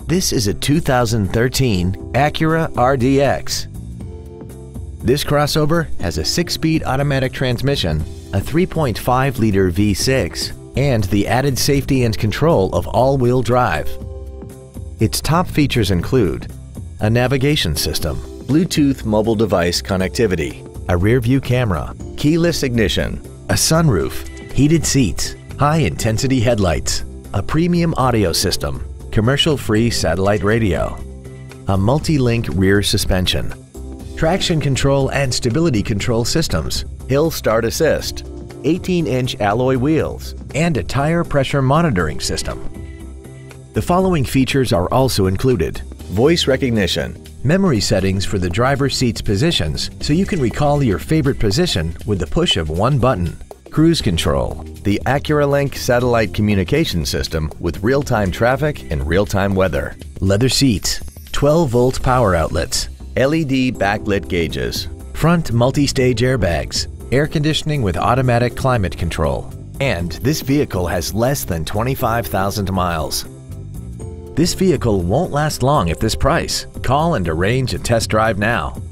This is a 2013 Acura RDX. This crossover has a 6-speed automatic transmission, a 3.5-liter V6, and the added safety and control of all-wheel drive. Its top features include a navigation system, Bluetooth mobile device connectivity, a rear-view camera, keyless ignition, a sunroof, heated seats, high-intensity headlights, a premium audio system, commercial-free satellite radio, a multi-link rear suspension, traction control and stability control systems, hill start assist, 18-inch alloy wheels, and a tire pressure monitoring system. The following features are also included: voice recognition, memory settings for the driver's seat's positions so you can recall your favorite position with the push of one button, cruise control, the AcuraLink satellite communication system with real-time traffic and real-time weather, leather seats, 12-volt power outlets, LED backlit gauges, front multi-stage airbags, air conditioning with automatic climate control, and this vehicle has less than 25,000 miles. This vehicle won't last long at this price. Call and arrange a test drive now.